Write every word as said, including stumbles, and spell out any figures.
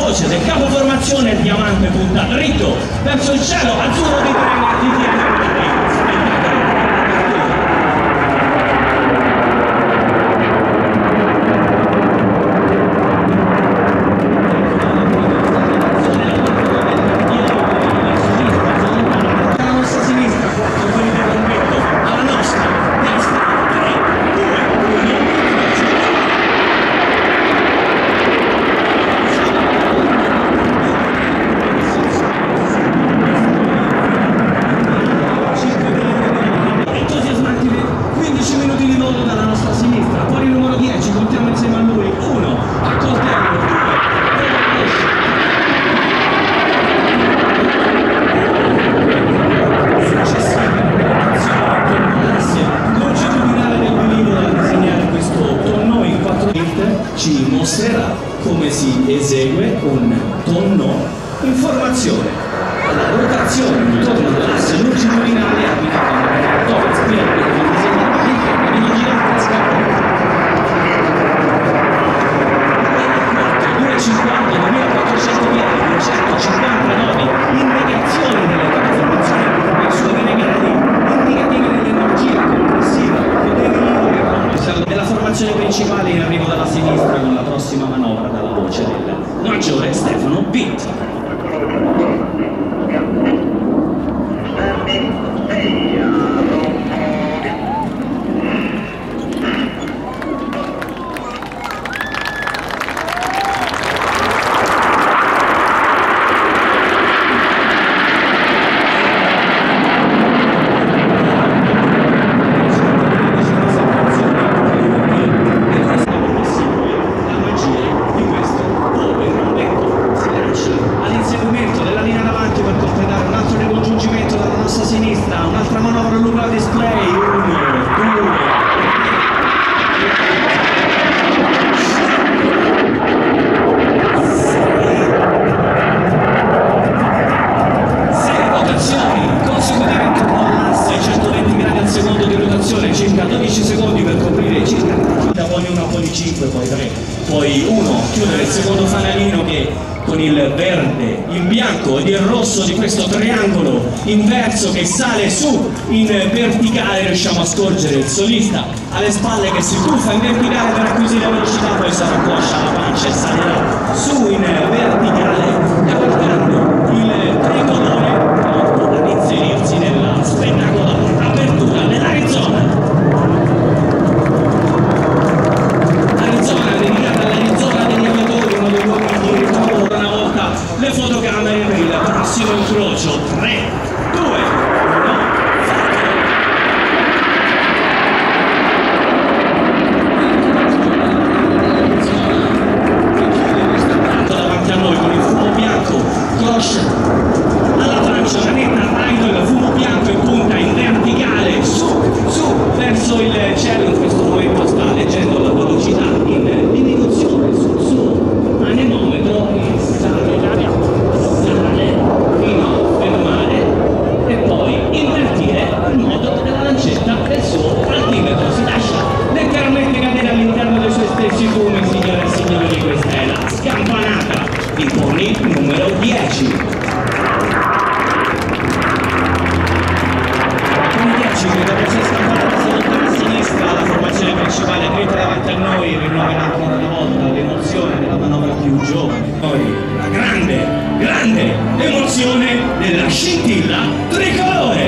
veloce del capo formazione, il diamante punta dritto verso il cielo azzurro di Trena di ci mostrerà come si esegue un tonno in formazione. La rotazione intorno all'asse longitudinale applicata da Torres Pierre per disegnare l'interno di girare la scatola. duecentocinquanta duemilaquattrocento piedi, duecentocinquantanove indicazioni della formazione sulle gradi indicative dell'energia complessiva della formazione principale in arrivo dalla sinistra con la prossima manovra dalla voce del maggiore Stefano Bitt. Un'altra manovra lunga al display, uno, due, sei rotazioni consecutive intorno all'asse, centoventi gradi al secondo di rotazione, circa dodici secondi per coprire circa poi una, poi cinque, poi tre, poi uno, chiudere il secondo fanalino che con il verde, il bianco ed il rosso di questo triangolo inverso che sale su in verticale, riusciamo a scorgere il solista alle spalle che si tuffa in verticale per acquisire velocità, poi sarà coscia la pancia e salirà su in verticale, guardando il tricolore pronto ad inserirsi nella spettacolare apertura dell'Arizona. Arizona dedicata all'Arizona degli aviatori, uno dei luoghi di ritrovo. Le fotocamere per il prossimo incrocio. Tre, due, uno, davanti a noi con il fumo bianco, Grosch alla trancia, manetta, idol, fumo bianco in punta in verticale, su, su, verso il cielo. In questo momento sta leggendo la velocità in diminuzione sul suo anemometro e sale fino a fermare e poi invertire il modo della lancetta del suo altimetro. Si lascia letteralmente cadere all'interno dei suoi stessi fumi, signore e signori. Questa è la scampanata di Pony numero dieci. Pony dieci che dopo sia scampanata si allontana a sinistra, la formazione principale dritta davanti a noi, rinnova ancora una volta l'emozione della manovra più giovane. Poi la grande grande emozione della scintilla tricolore.